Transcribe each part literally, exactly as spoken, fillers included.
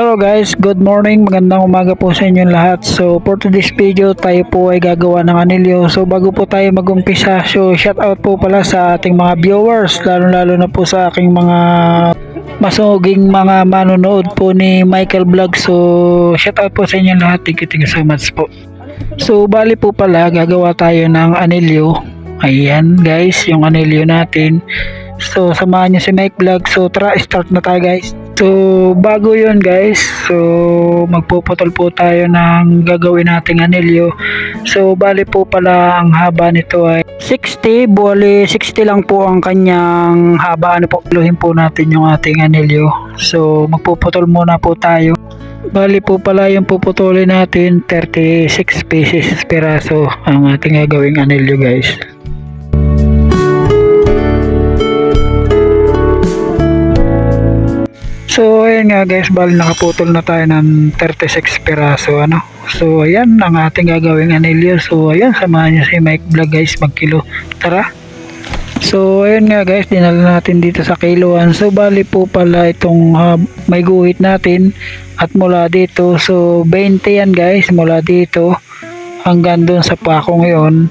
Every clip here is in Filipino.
Hello guys, good morning, magandang umaga po sa inyong lahat. So for today's video, tayo po ay gagawa ng anilyo. So bago po tayo mag-umpisa, so shout out po pala sa ating mga viewers, lalo lalo na po sa aking mga masuging mga manonood po ni Michael Vlog. So shout out po sa inyong lahat, thank you, thank you so much po. So bali po pala, gagawa tayo ng anilyo. Ayan guys, yung anilyo natin. So samahan nyo si Mike Vlog. So tara, start na tayo guys. So bago yun guys, so magpuputol po tayo ng gagawin nating anilyo. So bali po pala ang haba nito ay sixty, bali sixty lang po ang kanyang haba. Ano po, luhin po natin yung ating anilyo. So magpuputol muna po tayo. Bali po pala yung puputulin natin thirty-six pieces piraso ang ating gagawing anilyo guys. So ayan nga guys, bali nakaputol na tayo ng thirty-six piraso ano. So ayan ang ating gagawing anilyo. So ayan, samahan nyo si Mike Vlog guys, magkilo. Tara. So ayan nga guys, dinala natin dito sa kiloan. So bali po pala itong uh, may guhit natin at mula dito. So twenty yan guys, mula dito hanggang doon sa pakong yon.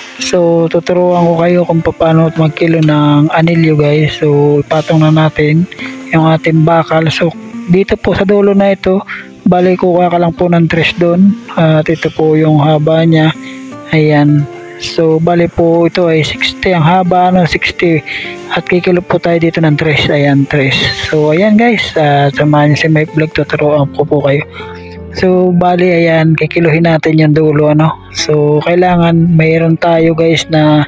So tuturuan ko kayo kung paano magkilo ng anilyo guys. So ipatong na natin yung ating bakal. So dito po sa dulo na ito, bali kuha ka lang po ng tres doon, at ito po yung haba niya. Ayan, so bali po ito ay sixty ang haba, ano, sixty, at kikilo po tayo dito ng tres. Ayan, tres. So ayan guys, uh, samahan niyo si Mike Vlog, tuturuan ko po kayo. So bali ayan, kikiluhin natin yung dulo ano. So kailangan mayroon tayo guys na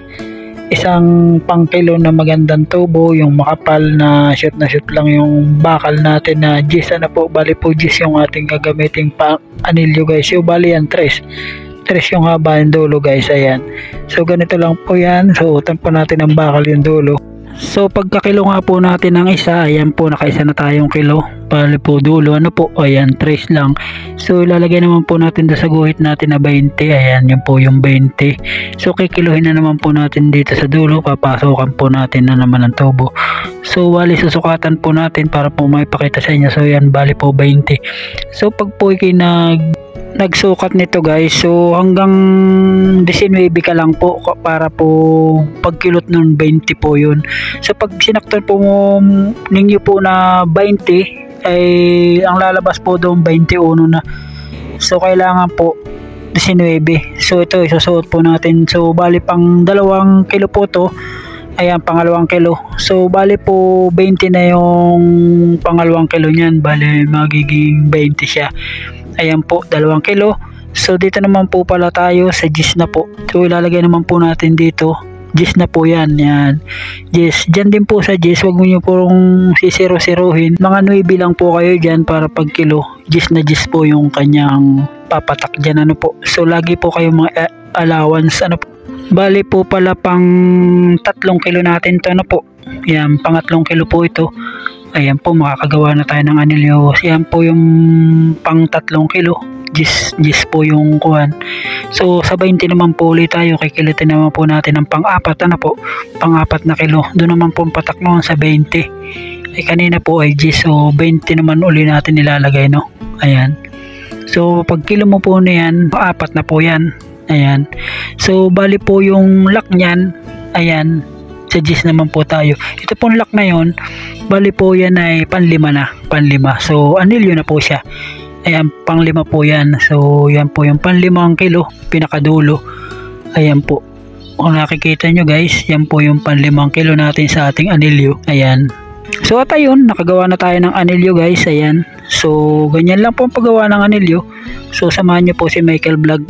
isang pangkilo na magandang tubo, yung makapal na shoot na shoot lang yung bakal natin na gis ano po. Bali po gis yung ating gagamiting pang anilyo guys. So bali yan tres, tres yung haba ng dulo guys. Ayan, so ganito lang po yan. So utan po natin ang bakal yung dulo. So pagkakilo nga po natin ng isa, ayan po, nakaisa na tayong kilo. Bali po dulo ano po, ayan, tres lang. So ilalagay naman po natin doon sa guhit natin na twenty. Ayan, yun po yung twenty. So kikiluhin na naman po natin dito sa dulo, papasokan po natin na naman ang tubo. So bali susukatan po natin para po maipakita sa inyo. So yan, bali po twenty. So pag po kayo nag nagsukat nito guys, so hanggang nineteen ka lang po para po pagkilot ng twenty po yun. So pag sinaktan po ninyo po na twenty, ay ang lalabas po doon twenty-one na. So kailangan po nineteen. So ito isusuot po natin. So bali pang dalawang kilo po to. Ayan, pangalawang kilo. So bali po twenty na yung pangalawang kilo niyan. Bali magiging twenty siya. Ayan po, dalawang kilo. So dito naman po pala tayo sa gis na po. So ilalagay naman po natin dito, gis na po yan. Yan, gis. Dyan din po sa gis, huwag mo nyo pong sisiro-siruhin. Mga nine lang po kayo dyan para pag kilo. Gis na gis po yung kanyang papatak dyan ano po. So lagi po kayo mga allowance ano po. Bali po pala pang tatlong kilo natin to ano po. Yan, pangatlong kilo po ito. Ayan po, makakagawa na tayo ng anilyo. Ayan po yung pang tatlong kilo. Gis, gis po yung kuhan. So sa twenty naman po ulit tayo, kikilitin naman po natin ang pang-apat ano po, pang-apat na kilo. Doon naman po patak noon sa twenty. Ay kanina po ay gis, so twenty naman uli natin nilalagay no. Ayan. So pag kilo mo po na yan, apat na po yan. Ayan. So bali po yung lock niyan, ayan, sa gis naman po tayo. Ito pong lock na yon, bali po yan ay panlima na, panlima. So anilyo na po siya. Ayan, panglima po yan. So yan po yung panlimang kilo, pinakadulo. Ayan po, kung nakikita nyo guys, yan po yung panlimang kilo natin sa ating anilyo. Ayan. So at ayun, nakagawa na tayo ng anilyo guys. Ayan. So ganyan lang po ang paggawa ng anilyo. So samahan nyo po si Michael Vlog.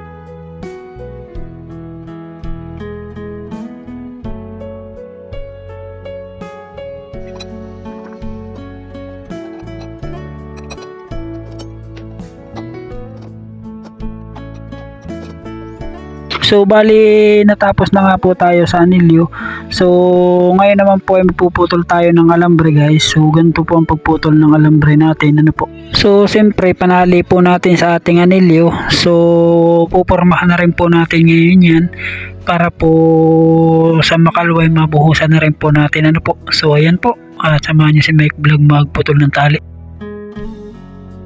So bali natapos na nga po tayo sa anilyo. So ngayon naman po ay magpuputol tayo ng alambre guys. So ganito po ang pagputol ng alambre natin ano po. So siyempre panali po natin sa ating anilyo. So pupormahan na rin po natin ngayon yan para po sa makalway mabuhusan na rin po natin ano po. So ayan po, at samahan niyo si Mike Vlog magputol ng tali.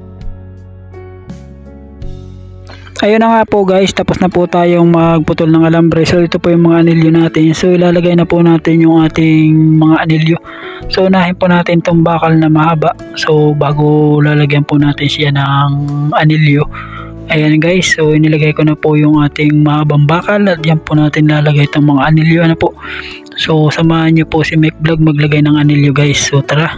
Ayun na nga po guys, tapos na po tayong magputol ng alambre. So ito po yung mga anilyo natin. So ilalagay na po natin yung ating mga anilyo. So unahin po natin itong bakal na mahaba. So bago lalagyan po natin siya ng anilyo. Ayan guys, so inilagay ko na po yung ating mahabang bakal at yan po natin lalagay itong mga anilyo. Ano po? So samahan nyo po si Mike Vlog maglagay ng anilyo guys. So tara.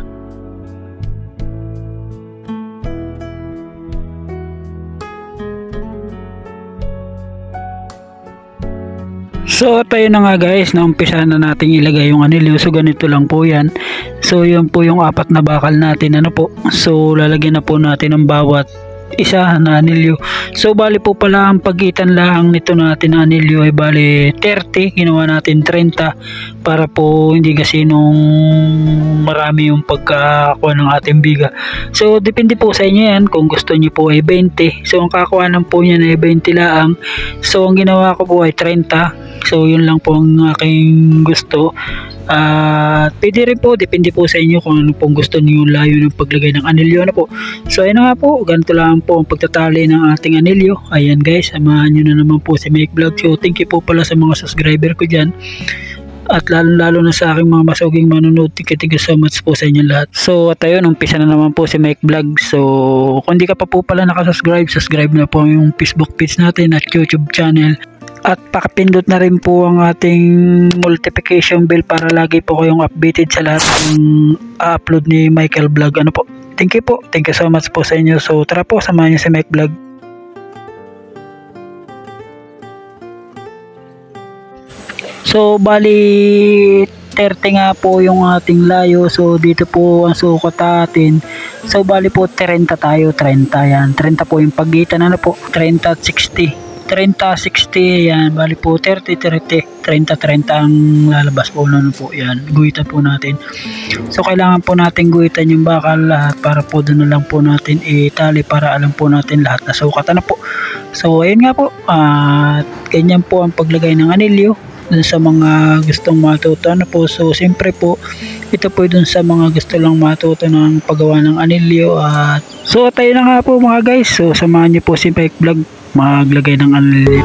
So tayo na nga guys, naumpisa na natin ilagay yung anilyo. So ganito lang po yan. So yun po yung apat na bakal natin. Ano po? So lalagyan na po natin ang bawat isa na anilyo. So bali po pala ang pagitan lang nito natin na anilyo ay bali thirty. Ginawa natin thirty para po hindi kasi nung marami yung pagkakuha ng ating biga. So depende po sa inyo yan kung gusto niyo po ay twenty. So ang kakuhanan po niya ay twenty lang. So ang ginawa ko po ay thirty. So yun lang po ang aking gusto. At uh, pwede rin po, depende po sa inyo kung ano pong gusto niyo layo ng paglagay ng anilyo. Ano po? So ayun nga po, ganito lang po ang pagtatali ng ating anilyo. Ayan guys, samahan nyo na naman po si Mike Vlog. So thank you po pala sa mga subscriber ko dyan. At lalo lalo na sa aking mga masuging manonood. Thank you, thank you so much po sa inyo lahat. So at ayun, umpisa na naman po si Mike Vlog. So kung di ka pa po pala nakasubscribe, subscribe na po yung Facebook page natin at YouTube channel. At pakipindot na rin po ang ating notification bell para lagi po kayong updated sa lahat ng upload ni Michael Vlog. Ano po? Thank you po. Thank you so much po sa inyo. So tara po, samahan niyo si Mike Vlog. So bali thirty nga po yung ating layo. So dito po ang sukat natin. So bali po thirty tayo, thirty yan. thirty po yung pagitan, ano po? thirty at sixty. thirty, sixty, yan, bali po thirty, thirty, thirty, thirty ang lalabas po ano po, yan, guhitan po natin. So kailangan po natin guhitan yung bakal lahat para po doon na lang po natin itali para alam po natin lahat na sukat, ano po. So ayun nga po, at uh, ganyan po ang paglagay ng anilyo dun sa mga gustong matuto, ano po. So siyempre po, ito po dun sa mga gusto lang matuto ng paggawa ng anilyo. At so tayo na nga po mga guys, so samahan niyo po si Mike Vlog maglagay ng anilyo.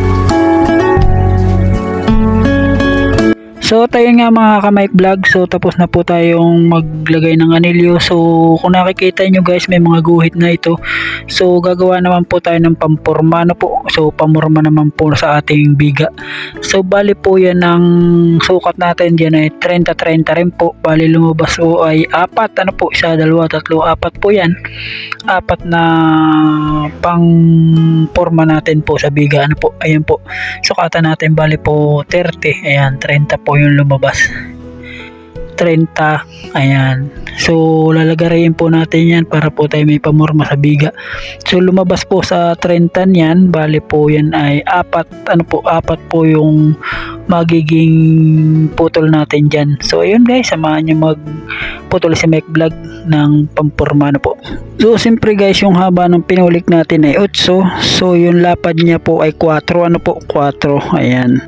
So tayo nga mga ka-Mike Vlog, so tapos na po tayong maglagay ng anilyo. So kung nakikita nyo guys, may mga guhit na ito. So gagawa naman po tayo ng pamporma na po. So pamorma naman po sa ating biga. So bali po yan ng sukat natin dyan ay thirty, thirty rin po. Bali lumabas po ay apat, ano po, isa, dalawa, tatlo, apat po yan. Apat na pang porma natin po sa biga, ano po, ayan po. Sukatan natin bali po thirty, ayan, thirty po yung lumabas, thirty, ayan. So lalagayin po natin yan para po tayo may pamorma sa biga. So lumabas po sa thirty yan, bali po yan ay apat, ano po, apat po yung magiging putol natin dyan. So ayun guys, samahan nyo magputol si Mike Vlog ng pamporma na po. So siyempre guys, yung haba ng pinulik natin ay eight. So yung lapad niya po ay four, ano po, four, ayan.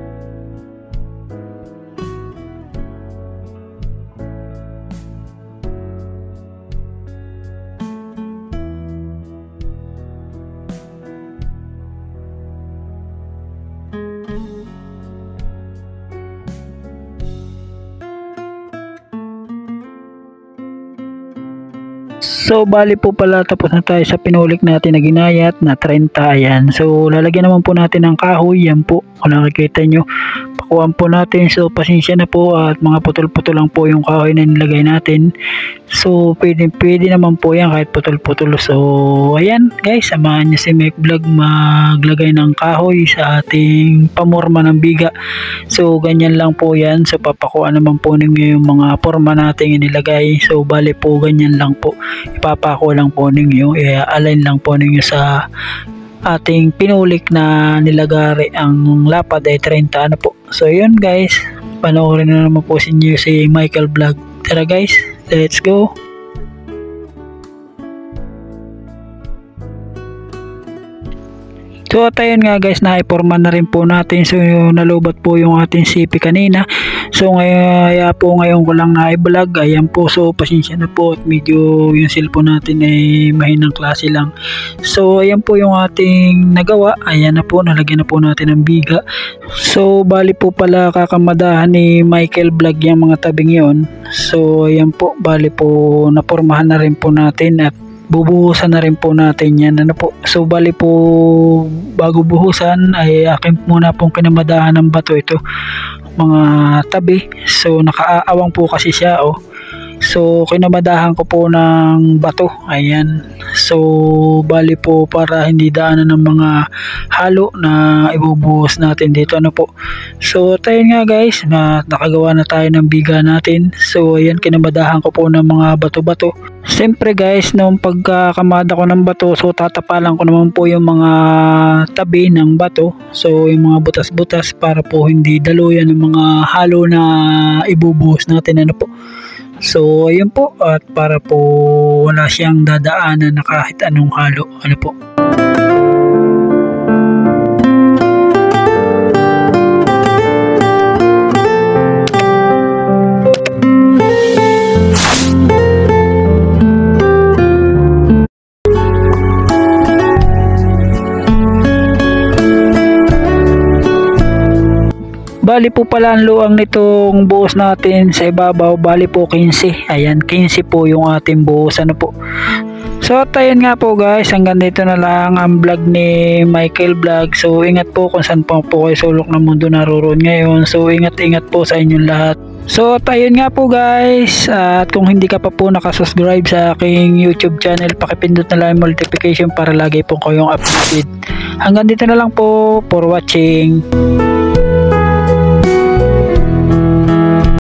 So bali po pala tapos na tayo sa pinulik natin na ginayat na thirty, ayan. So lalagyan naman po natin ng kahoy, yan po kung nakikita nyo, pakuhaan po natin. So pasensya na po at mga putol-putol lang po yung kahoy na nilagay natin. So pwede, pwede naman po yan kahit putol-putol. So ayan guys, samahan nyo si Mike Vlog maglagay ng kahoy sa ating pamorma ng biga. So ganyan lang po yan. So papakuhaan naman po ninyo yung mga forma natin inilagay. So bali po ganyan lang po, ipapako lang po ninyo, i-align lang po ninyo sa ating pinulik na nilagari. Ang lapad ay thirty, ano po. So yun guys, panoorin na naman po si inyo si Michael Vlog. Tara guys, let's go. So at ayun nga guys, naiporma na rin po natin. So nalubat po yung ating C P kanina. So ngaya po ngayon ko lang na i-vlog. Ayan po, so pasensya na po at medyo yung cellphone natin ay mahinang klase lang. So ayan po yung ating nagawa. Ayan na po, nalagyan na po natin ng biga. So bali po pala kakamadahan ni Michael Vlog yung mga tabing yon. So ayan po, bali po napormahan na rin po natin at bubuhusan na rin po natin yan. Ano po, so bali po bago buhusan ay akin muna pong kinamadahan ng bato ito, mga tabi. So nakaawang po kasi siya, oh. So kinamadahan ko po ng bato, ayan. So bali po para hindi daanan ng mga halo na ibubuhos natin dito, ano po. So tayo nga guys, na nakagawa na tayo ng biga natin. So ayan, kinamadahan ko po ng mga bato-bato. Siyempre guys, nung pagkakamada ko ng bato, so tatapalan ko naman po yung mga tabi ng bato. So yung mga butas-butas para po hindi daluyan ng mga halo na ibubuhos natin, ano po. So ayun po, at para po wala siyang dadaanan na kahit anong halo, ano po. Bali po pala ang luang nitong buhos natin sa ibabaw, bali po quince. Ayan, quince po yung ating buhos, ano po. So at ayun nga po guys, hanggang dito na lang ang vlog ni Michael Vlog. So ingat po kung saan po po kayo sulok ng mundo naroon ngayon. So ingat-ingat po sa inyong lahat. So at ayun nga po guys, at kung hindi ka pa po nakasubscribe sa aking YouTube channel, pakipindot na lang yung notification para lagi po kayong updated. Hanggang dito na lang po, for watching.